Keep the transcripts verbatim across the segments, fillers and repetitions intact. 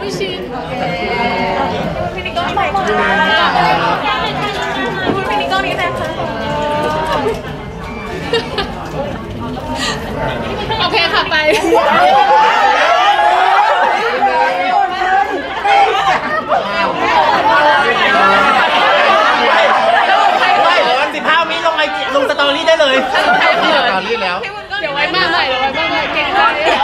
พี่ชินพี่นิโก้ไปค่ะพี่นิโก้นี่นะคะโอเคค่ะไปสิบห้าวิลงไอลงสตอรี่ได้เลยใช่ค่ะสตอรี่แล้วเดี๋ยวไว้มากใหม่เดี๋ยวไว้มากใหม่เก่งมากเลย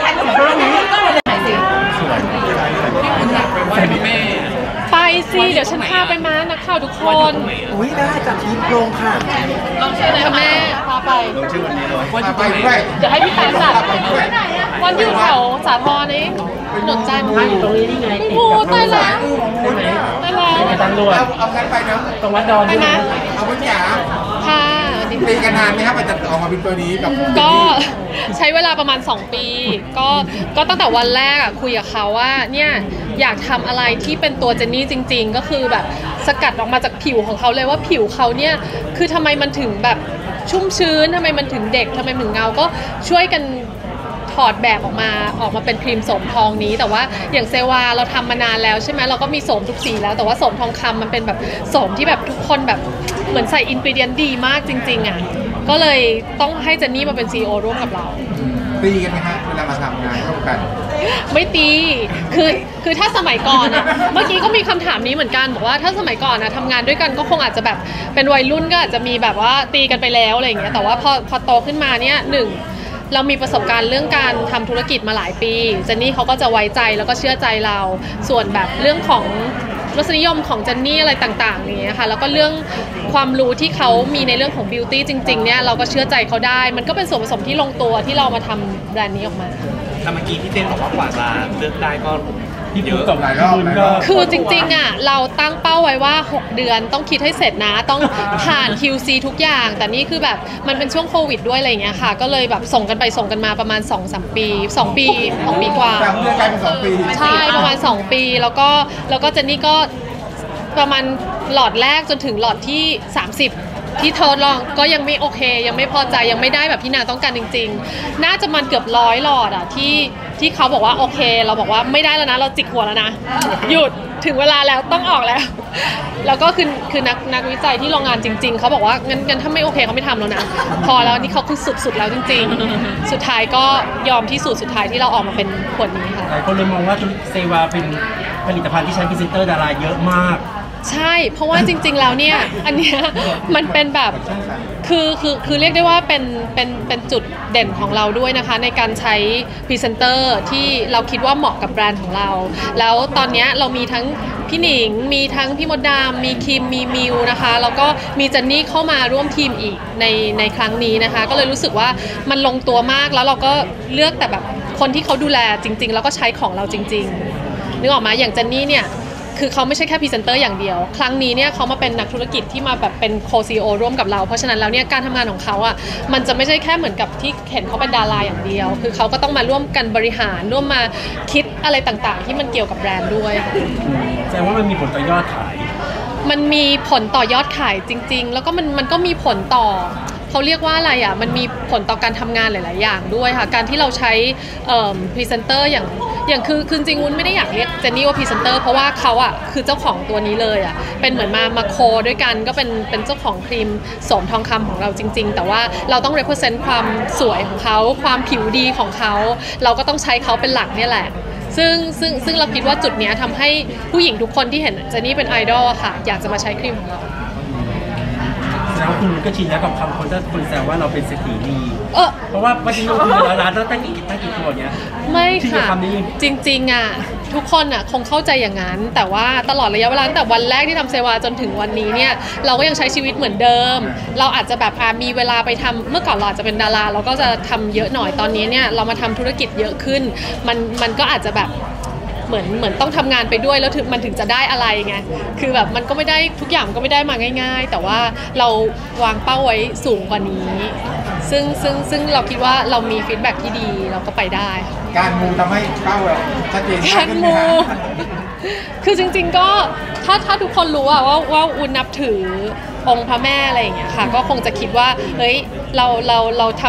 ไปสิเดี๋ยวฉันพาไปมานักข่าวทุกคนอุ้ยได้จากทีมโรงค่ะลองชื่อเลยค่ะแม่พาไปลงชื่อวันนี้เลยวันไปด้วยเดี๋ยวให้พี่แป๊บจัดวันอยู่แถวสาทรนี่หนุนจันทร์อยู่ตรงนี้นี่ไงโอ้ตายแล้วตายแล้วตำรวจเอาเอากันไปเนาะตรงวัดดอนไปนะเอาพุทธจ๋าค่ะตีกันนานไหมครับมันจะออกมาเป็นตัวนี้กับก็ใช้เวลาประมาณสองปีก็ก็ตั้งแต่วันแรกอะคุยกับเขาว่าเนี่ยอยากทำอะไรที่เป็นตัวเจนนี่จริงๆก็คือแบบสกัดออกมาจากผิวของเขาเลยว่าผิวเขาเนี่ยคือทำไมมันถึงแบบชุ่มชื้นทำไมมันถึงเด็กทำไมถึงเงาก็ช่วยกันถอดแบบออกมาออกมาเป็นครีมโสมทองนี้แต่ว่าอย่างเซวาเราทำมานานแล้วใช่ไหมเราก็มีโสมทุกสีแล้วแต่ว่าโสมทองคำมันเป็นแบบโสมที่แบบทุกคนแบบเหมือนใส่อินกรีเดียนดีมากจริงๆอ่ะก็เลยต้องให้เจนนี่มาเป็น ซี อี โอ ร่วมกับเราตีกันไหมฮะเวลามาทำงานร่วมกันไม่ตีคือคือถ้าสมัยก่อนอะเมื่อกี้ก็มีคำถามนี้เหมือนกันบอกว่าถ้าสมัยก่อนอะทำงานด้วยกันก็คงอาจจะแบบเป็นวัยรุ่นก็อาจจะมีแบบว่าตีกันไปแล้วอะไรอย่างเงี้ยแต่ว่าพอพอโตขึ้นมาเนี่ยหนึ่งเรามีประสบการณ์เรื่องการทำธุรกิจมาหลายปีเจนนี่เขาก็จะไว้ใจแล้วก็เชื่อใจเราส่วนแบบเรื่องของรสนิยมของเจนนี่อะไรต่างๆอย่างเงี้ยค่ะแล้วก็เรื่องความรู้ที่เขามีในเรื่องของบิวตี้จริงๆเนี่ยเราก็เชื่อใจเขาได้มันก็เป็นส่วนผสมที่ลงตัวที่เรามาทำแบรนด์นี้ออกมาแต่เมื่อกี้พี่เต้นบอกว่ากว่าจะเลือกได้ก็พี่พูดกับหลายรอบคือจริงๆอ่ะเราตั้งเป้าไว้ว่าหกเดือนต้องคิดให้เสร็จนะต้องผ่าน คิว ซี ทุกอย่างแต่นี่คือแบบมันเป็นช่วงโควิดด้วยอะไรอย่างเงี้ยค่ะก็เลยแบบส่งกันไปส่งกันมาประมาณ สองถึงสาม ปีสองปีสองปีกว่าเดือนกลายเป็นสองปีใช่ประมาณสองปีแล้วก็แล้วก็เจนนี่ก็ประมาณหลอดแรกจนถึงหลอดที่สามสิบที่ทดลองก็ยังไม่โอเคยังไม่พอใจยังไม่ได้แบบที่นางต้องการจริงๆน่าจะมันเกือบร้อยหลอดอ่ะที่ที่เขาบอกว่าโอเคเราบอกว่าไม่ได้แล้วนะเราจิกหัวแล้วนะหยุดถึงเวลาแล้วต้องออกแล้วแล้วก็คือคือนักนักวิจัยที่โรงงานจริงๆเขาบอกว่างั้นงั้นถ้าไม่โอเคเขาไม่ทำแล้วนะพอแล้วนี่เขาคือสุดๆแล้วจริงๆสุดท้ายก็ยอมที่สุดสุดท้ายที่เราออกมาเป็นขวดนี้ค่ะหลายคนเลยมองว่าเซวาเป็นผลิตภัณฑ์ที่ใช้พรีเซนเตอร์ดาราเยอะมากใช่เพราะว่าจริงๆแล้วเนี่ยอันเนี้ยมันเป็นแบบคือคือคือเรียกได้ว่าเป็นเป็นเป็นจุดเด่นของเราด้วยนะคะในการใช้พรีเซนเตอร์ที่เราคิดว่าเหมาะกับแบรนด์ของเราแล้วตอนนี้เรามีทั้งพี่หนิงมีทั้งพี่มดดามมีคิมมีมิวนะคะแล้วก็มีเจนนี่เข้ามาร่วมทีมอีกในในครั้งนี้นะคะก็เลยรู้สึกว่ามันลงตัวมากแล้วเราก็เลือกแต่แบบคนที่เขาดูแลจริงๆแล้วก็ใช้ของเราจริงๆนึกออกมาอย่างเจนนี่เนี่ยคือเขาไม่ใช่แค่พรีเซนเตอร์อย่างเดียวครั้งนี้เนี่ยเขามาเป็นนักธุรกิจที่มาแบบเป็นโค ซี อี โอ ร่วมกับเราเพราะฉะนั้นแล้วเนี่ยการทำงานของเขาอ่ะมันจะไม่ใช่แค่เหมือนกับที่เห็นเขาเป็นดาราอย่างเดียวคือเขาก็ต้องมาร่วมกันบริหารร่วมมาคิดอะไรต่างๆที่มันเกี่ยวกับแบรนด์ด้วยแสดงว่ามันมีผลต่อยอดขายมันมีผลต่อยอดขายจริงๆแล้วก็มันมันก็มีผลต่อเขาเรียกว่าอะไรอ่ะมันมีผลต่อการทำงานหลายๆอย่างด้วยค่ะการที่เราใช้พรีเซนเตอร์อย่างอย่างคือคือจริงวุ้นไม่ได้อยากเรียกเจนนี่ว่าพรีเซนเตอร์เพราะว่าเขาอ่ะคือเจ้าของตัวนี้เลยอ่ะเป็นเหมือนมามาโคด้วยกันก็เป็นเป็นเจ้าของครีมโสมทองคำของเราจริงๆแต่ว่าเราต้อง represent ความสวยของเขาความผิวดีของเขาเราก็ต้องใช้เขาเป็นหลักเนี่ยแหละซึ่งซึ่งซึ่งเราคิดว่าจุดนี้ทำให้ผู้หญิงทุกคนที่เห็นเจนนี่เป็นไอดอลค่ะอยากจะมาใช้ครีมของเราแล้วคุณก็ชินแล้วกับคำคนถ้าคนแซวว่าเราเป็นเศรษฐีนีเออเพราะว่าวันนี้ลงทุนร้อยล้านต้องตั้งกี่ตั้งกี่ตัวเนี้ยไม่ค่ะจริงๆอ่ะทุกคนอ่ะคงเข้าใจอย่างนั้นแต่ว่าตลอดระยะเวลาตั้งแต่วันแรกที่ทำเซวาจนถึงวันนี้เนี่ยเราก็ยังใช้ชีวิตเหมือนเดิมเราอาจจะแบบมีเวลาไปทำเมื่อก่อนเราอาจจะเป็นดาราเราก็จะทำเยอะหน่อยตอนนี้เนี่ยเรามาทำธุรกิจเยอะขึ้นมันมันก็อาจจะแบบเหมือนเหมือนต้องทำงานไปด้วยแล้วถึงมันถึงจะได้อะไรไงคือแบบมันก็ไม่ได้ทุกอย่างก็ไม่ได้มาง่ายๆแต่ว่าเราวางเป้าไว้สูงกว่านี้ซึ่งซึ่งซึ่งเราคิดว่าเรามีฟีดแบ็กที่ดีเราก็ไปได้การมูทำให้เป้าเราชัดเจนการมูคือจริงๆก็ถ้าถ้าทุกคนรู้อะว่าว่าอุ่นนับถือองค์พระแม่อะไรอย่างเงี้ยค่ะก็คงจะคิดว่าเฮ้ยเราเราเราทำ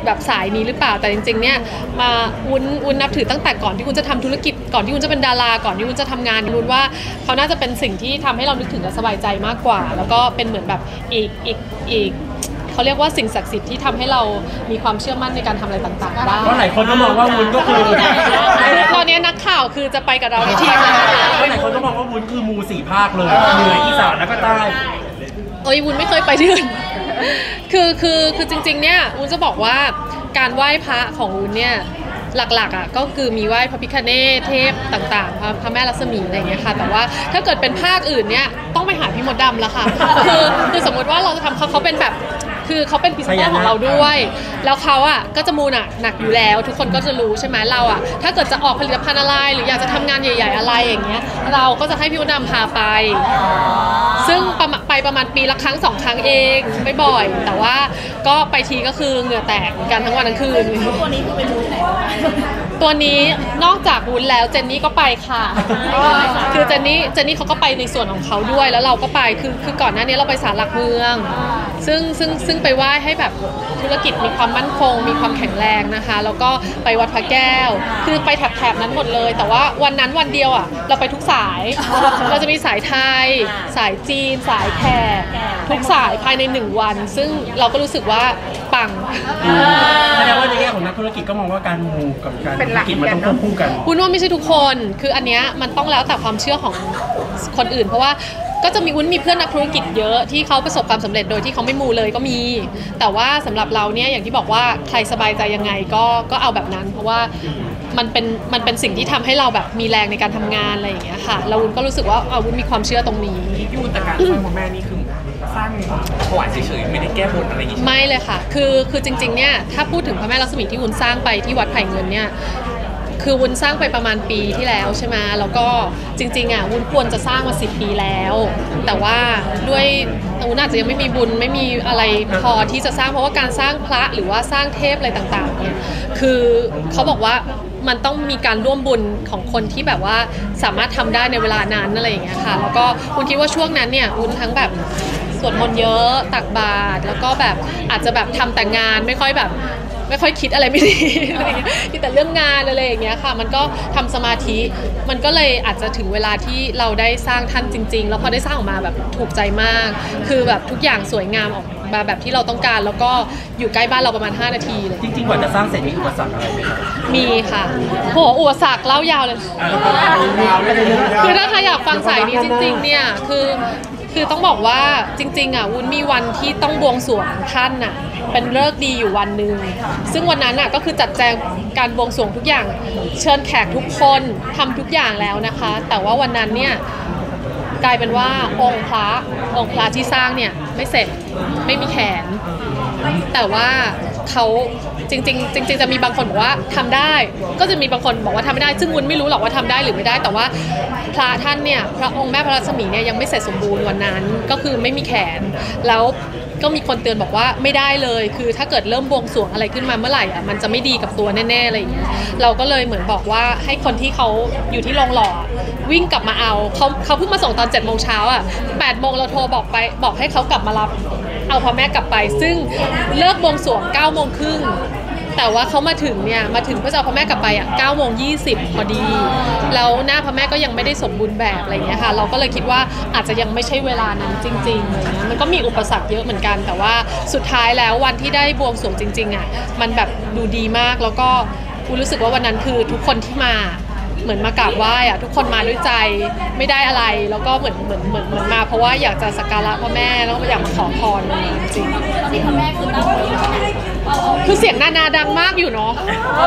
แบบสายนี้หรือเปล่าแต่จริงๆเนี่ยมาวุ้นวุ้นนับถือตั้งแต่ก่อนที่วุ้นจะทำธุรกิจก่อนที่วุ้นจะเป็นดาราก่อนที่วุ้นจะทำงานวุ้นว่าเขาน่าจะเป็นสิ่งที่ทำให้เรานึกถึงและสบายใจมากกว่าแล้วก็เป็นเหมือนแบบอีกอีกอีกเขาเรียกว่าสิ่งศักดิ์สิทธิ์ที่ทำให้เรามีความเชื่อมั่นในการทำอะไรต่างๆได้เพราะหลายคนก็มองว่าวุ้นก็คือตอนนี้นักข่าวคือจะไปกับเราที่ทีมเพราะหลายคนก็มองว่าวุ้นคือมูสี่ภาคเลยเหนืออีสานแล้วก็ใต้โอ้ยวุ้นไม่เคยไปที่อื่นคือคือคือจริงๆเนี่ยวุ้นจะบอกว่าการไหว้พระของวุ้นเนี่ยหลักๆอ่ะก็คือมีไหว้พระพิฆเนศเทพต่างๆพระพระแม่ลักษมีอะไรอย่างเงี้ยค่ะแต่ว่าถ้าเกิดเป็นภาคอื่นเนี่ยต้องไปหาพี่มดดำแล้วค่ะคือคือสมมติว่าเราจะทำเขาเขาเป็นแบบคือเขาเป็นพรีเซนเตอร์ของเราด้วยแล้วเขาอ่ะก็จะมูหนักหนักอยู่แล้วทุกคนก็จะรู้ใช่ไหมเราอ่ะถ้าเกิดจะออกผลิตภัณฑ์อะไรหรืออยากจะทำงานใหญ่ๆอะไรอย่างเงี้ยเราก็จะให้พี่มดดำพาไปซึ่งไปประมาณปีละครั้งสองครั้งเองไม่บ่อยแต่ว่าก็ไปทีก็คือเหงื่อแตกกันทั้งวันทั้งคืนตัวนี้คือเป็นมูไหนตัวนี้นอกจากวุ้นแล้วเจนนี่ก็ไปค่ะคือเจนนี่เจนนี่เขาก็ไปในส่วนของเขาด้วยแล้วเราก็ไปคือคือก่อนหน้านี้เราไปศาลหลักเมืองซึ่งซึ่งซึ่งไปไหว้ให้แบบธุรกิจมีความมั่นคงมีความแข็งแรงนะคะแล้วก็ไปวัดพระแก้วคือไปแถบๆนั้นหมดเลยแต่ว่าวันนั้นวันเดียวอ่ะเราไปทุกสายเราจะมีสายไทยสายจีนสายแขกทุกสายภายในหนึ่งวันซึ่งเราก็รู้สึกว่าปังแสดงว่าในแง่ของนักธุรกิจก็มองว่าการมูกับการธุรกิจมันต้องควบคู่กันคุณว่าไม่ใช่ทุกคนคืออันเนี้ยมันต้องแล้วแต่ความเชื่อของคนอื่นเพราะว่าก็จะมีวุ้นมีเพื่อนนักธุรกิจเยอะที่เขาประสบความสำเร็จโดยที่เขาไม่มูเลยก็มีแต่ว่าสำหรับเราเนี่ยอย่างที่บอกว่าใครสบายใจยังไงก็ก็เอาแบบนั้นเพราะว่ามันเป็นมันเป็นสิ่งที่ทำให้เราแบบมีแรงในการทำงานอะไรอย่างเงี้ยค่ะเราวุ้นก็รู้สึกว่าเอาวุ้นมีความเชื่อตรงนี้ยูนแต่การสร้างพ่อแม่นี่คือสร้างถวายเฉยๆไม่ได้แก้บนอะไรอย่างงี้ไม่เลยค่ะคือคือจริงๆเนี่ยถ้าพูดถึงพระแม่ลักษมีที่วุ้นสร้างไปที่วัดไผ่เงินเนี่ยคือวุ้นสร้างไปประมาณปีที่แล้วใช่ไหมแล้วก็จริงๆอ่ะวุ้นควรจะสร้างมาสิบปีแล้วแต่ว่าด้วยวุ้นอาจจะยังไม่มีบุญไม่มีอะไรพอที่จะสร้างเพราะว่าการสร้างพระหรือว่าสร้างเทพอะไรต่างๆเนี่ยคือเขาบอกว่ามันต้องมีการร่วมบุญของคนที่แบบว่าสามารถทำได้ในเวลานั้นอะไรอย่างเงี้ยค่ะแล้วก็วุ้นคิดว่าช่วงนั้นเนี่ยวุ้นทั้งแบบสวดมนต์เยอะตักบาตรแล้วก็แบบอาจจะแบบทำแต่งานไม่ค่อยแบบไม่ค่อยคิดอะไรไม่ดีอะไรอย่างเงี้ยคิดแต่เรื่องงานอะไรอย่างเงี้ยค่ะมันก็ทำสมาธิมันก็เลยอาจจะถึงเวลาที่เราได้สร้างท่านจริงๆแล้วพอได้สร้างออกมาแบบถูกใจมากคือแบบทุกอย่างสวยงามออกมาแบบที่เราต้องการแล้วก็อยู่ใกล้บ้านเราประมาณห้านาทีเลยจริงๆกว่าจะสร้างเสร็จมีอุปสรรคอะไรไหมครับมีค่ะโหอุปสรรคเล่ายาวเลยคือถ้าใครอยากฟังสายนี้จริงๆเนี่ยคือคือต้องบอกว่าจริงๆอ่ะวุ้นมีวันที่ต้องบวงสรวงท่านน่ะเป็นฤกษ์ดีอยู่วันหนึ่งซึ่งวันนั้นน่ะก็คือจัดแจงการบวงสรวงทุกอย่างเชิญแขกทุกคนทำทุกอย่างแล้วนะคะแต่ว่าวันนั้นเนี่ยกลายเป็นว่าองค์พระองค์พระที่สร้างเนี่ยไม่เสร็จไม่มีแขนแต่ว่าเขาจริงๆจริงๆจะมีบางคนบอกว่าทำได้ก็จะมีบางคนบอกว่าทำไม่ได้ซึ่งวุ้นไม่รู้หรอกว่าทำได้หรือไม่ได้แต่ว่าพระท่านเนี่ยพระองค์แม่พระลักษมีเนี่ยยังไม่เสร็จสมบูรณ์วันนั้นก็คือไม่มีแขนแล้วก็มีคนเตือนบอกว่าไม่ได้เลยคือถ้าเกิดเริ่มบวงสรวงอะไรขึ้นมาเมื่อไหร่อ่ะมันจะไม่ดีกับตัวแน่ๆอะไรอย่างเงี้ยเราก็เลยเหมือนบอกว่าให้คนที่เขาอยู่ที่โรงหล่อวิ่งกลับมาเอาเขาเขาเพิ่งมาส่งตอนเจ็ดโมงเช้าอ่ะแปดโมงเราโทรบอกไปบอกให้เขากลับมารับเอาพระแม่กลับไปซึ่งเลิกบวงสรวงเก้าโมงครึ่งแต่ว่าเขามาถึงเนี่ยมาถึงเพื่อจะเอาพระแม่กลับไปอ่ะเก้าโมงยี่สิบพอดีแล้วหน้าพระแม่ก็ยังไม่ได้สมบูรณ์แบบอะไรเงี้ยค่ะเราก็เลยคิดว่าอาจจะยังไม่ใช่เวลานั้นจริงๆอะไรเงี้ยมันก็มีอุปสรรคเยอะเหมือนกันแต่ว่าสุดท้ายแล้ววันที่ได้บวงสรวงจริงๆอ่ะมันแบบดูดีมากแล้วก็กูรู้สึกว่าวันนั้นคือทุกคนที่มาเหมือนมากราบไหว้อะทุกคนมาด้วยใจไม่ได้อะไรแล้วก็เหมือนเหมือนเหมือนเหมือนมาเพราะว่าอยากจะสักการะพระแม่แล้วอยากมาขอพรจริงที่พระแม่คือตั้งคือเสียงนานาดังมากอยู่เนาะ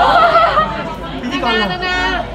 นานานา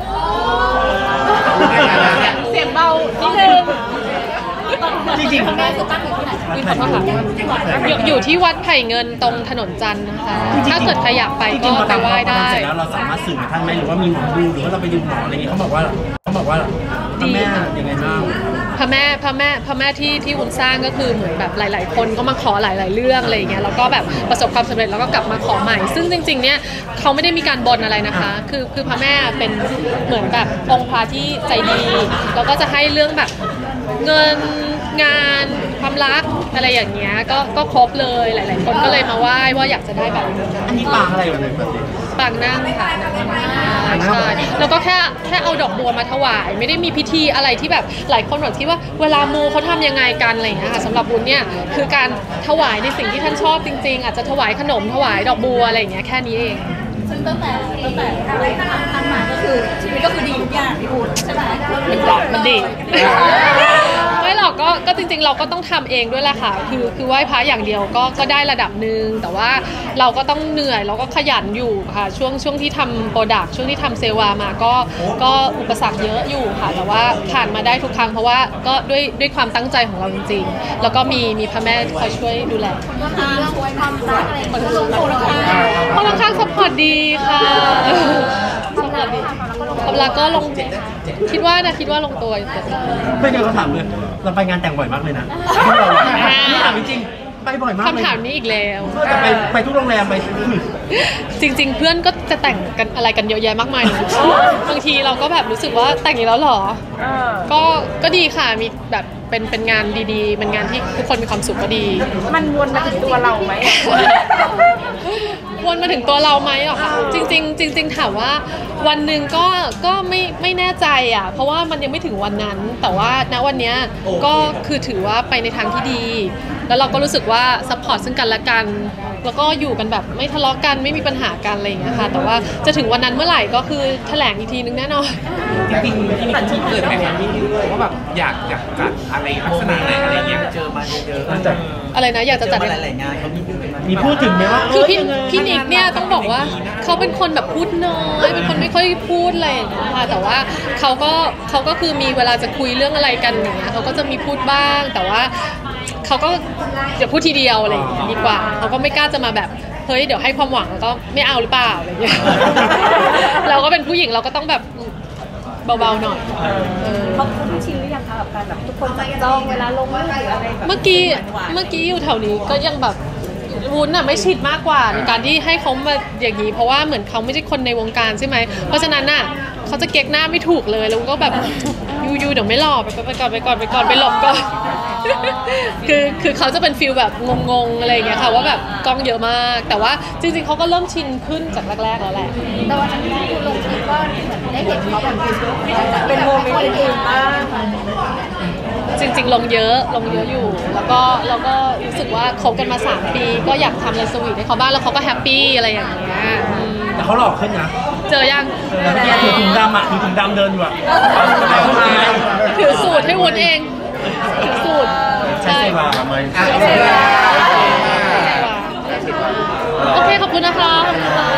เสียงเบานิดนึงจริงๆพระแม่คือตั้งอยู่ที่ไหนอยู่อยู่ที่วัดไผ่เงินตรงถนนจันทร์นะคะถ้าเกิดใครอยากไปก็ไปไหว้ได้แล้วเราสามารถสื่อกับท่านไหมหรือว่ามีหมอดูหรือว่าเราไปดูหมออะไรเงี้ยเขาบอกว่าเขาบอกว่าพระแม่ยังไงบ้างพระแม่พระแม่พระแม่ที่ที่วุ้นสร้างก็คือเหมือนแบบหลายๆคนก็มาขอหลายๆเรื่องอะไรอย่างเงี้ยแล้วก็แบบประสบความสำเร็จแล้วก็กลับมาขอใหม่ซึ่งจริงๆเนี่ยเขาไม่ได้มีการบนอะไรนะคะคือคือพระแม่เป็นเหมือนแบบองค์พระที่ใจดีแล้วก็จะให้เรื่องแบบเงินงานความรักอะไรอย่างเงี้ยก็ก็ครบเลยหลาย ๆ คนก็เลยมาไหว้ว่าอยากจะได้แบบนี้อันนี้ปางอะไรวะเนี่ยปางนั่งค่ะใช่แล้วก็แค่แค่เอาดอกบัวมาถวายไม่ได้มีพิธีอะไรที่แบบหลายคนบอกที่ว่าเวลามูเขาทำยังไงกันอะไรอย่างเงี้ยค่ะสำหรับบุญเนี่ยคือการถวายในสิ่งที่ท่านชอบจริง ๆ อาจจะถวายขนมถวายดอกบัวอะไรอย่างเงี้ยแค่นี้เองซึ่งตั้งแต่ตั้งแต่อะไรทำทำมาก็คือชีวิตก็คือดีทุกอย่างพี่บุญใช่ไหมมันดี ไม่หรอกก็ก็จริงๆเราก็ต้องทำเองด้วยแหละค่ะคือคือไหว้พระอย่างเดียวก็ก็ได้ระดับหนึ่งแต่ว่าเราก็ต้องเหนื่อยเราก็ขยันอยู่ค่ะช่วงช่วงที่ทำโปรดักช่วงที่ทำเซวามาก็ก็อุปสรรคเยอะอยู่ค่ะแต่ว่าผ่านมาได้ทุกครั้งเพราะว่าก็ด้วยด้วยความตั้งใจของเราจริงๆแล้วก็มีมีพระแม่คอยช่วยดูแลช่วยความรักอะไรอย่างเงี้ยลงตัวลงมาคนข้างซัพพอร์ตดีค่ะซัพพอร์ตดีความรักก็ลงคิดว่านะคิดว่าลงตัวอยู่ไม่เดี๋ยวเขาถามเลยเราไปงานแต่งบ่อยมากเลยนะนี่ถามจริงๆไปบ่อยมากเลยคำถามนี้อีกแล้วแต่ไปไปทุกโรงแรมไปจริง ๆ เพื่อนก็จะแต่งกันอะไรกันเยอะแยะมากมายเลยบางทีเราก็แบบรู้สึกว่าแต่งอีกแล้วเหรอก็ก็ดีค่ะมีแบบเป็นเป็นงานดีๆเป็นงานที่ทุกคนมีความสุขก็ดีมันวนมาถึงตัวเราไหมวนมาถึงตัวเราไหมหรอคะจริงๆจริงๆถามว่าวันหนึ่งก็ก็ไม่ไม่แน่ใจอ่ะเพราะว่ามันยังไม่ถึงวันนั้นแต่ว่าณวันนี้ก็คือถือว่าไปในทางที่ดี แล้วเราก็รู้สึกว่าซัพพอร์ตซึ่งกันและกันแล้วก็อยู่กันแบบไม่ทะเลาะกันไม่มีปัญหากันอะไรอย่างเงี้ยค่ะแต่ว่าจะถึงวันนั้นเมื่อไหร่ก็คือแถลงอีกทีนึงแน่นอนจริงๆที่นี่ที่เกิดไหมครับว่าแบบอยากอยากจัดอะไรลักษณะไหนอะไรเงี้ยเจอมาเยอะๆอะไรนะอยากจะจัดหลายๆงานเขามีพูดกันมีพูดถึงไหมว่าคือพี่เยังไงพี่นิกเนี่ยต้องบอกว่าเขาเป็นคนแบบพูดน้อยเป็นคนไม่ค่อยพูดอะไรอย่างเงี้ยค่ะแต่ว่าเขาก็เขาก็คือมีเวลาจะคุยเรื่องอะไรกันอย่างเงี้ยเขาก็จะมีพูดบ้าง แต่ว่าเขาก็จะพูดทีเดียวอะไรอย่างเงี้ยดีกว่าเขาก็ไม่กล้าจะมาแบบเฮ้ยเดี๋ยวให้ความหวังแล้วก็ไม่เอาหรือเปล่าอะไรอย่างเงี้ย เราก็เป็นผู้หญิงเราก็ต้องแบบเบาๆหน่อยเออเขาคุ้นชินหรือยังคะกับการแบบทุกคนจับจ้องเวลาลงรูปหรืออะไรแบบเมื่อกี้เมื่อกี้อยู่แถวนี้ก็ยังแบบวุ้นอ่ะไม่ชิดมากกว่าในการที่ให้เขามาอย่างนี้เพราะว่าเหมือนเขาไม่ใช่คนในวงการใช่ไหมเพราะฉะนั้นน่ะเขาจะเก๊กหน้าไม่ถูกเลยแล้วก็แบบยูยูเดี๋ยวไม่หล่อไปไปก่อนไปก่อนไปก่อนไปหลบก่อน คือคือเขาจะเป็นฟิลแบบงงๆอะไรอย่างเงี้ยค่ะว่าแบบกล้องเยอะมากแต่ว่าจริงๆเขาก็เริ่มชินขึ้นจากแรกๆแล้วแหละแต่วันนั้นที่คุณลงคลิปก็เหมือนได้เห็นเขาแบบเป็นโมเมนต์อื่นๆบ้างจริงๆลงเยอะลงเยอะอยู่แล้วก็แล้วก็รู้สึกว่าคบกันมาสามปีก็อยากทำอะไรสวีทให้เขาบ้างแล้วเขาก็แฮปปี้อะไรอย่างเงี้ยอืมแต่เขาหลอกขึ้นนะเจอยังแล้วที่ถือถุงดำอ่ะถือถุงดำเดินอยู่อ่ะถือสูตรให้วุ้นเองถือสูตรใช่เวลาไหมโอเคขอบคุณนะคะขอบคุณค่ะ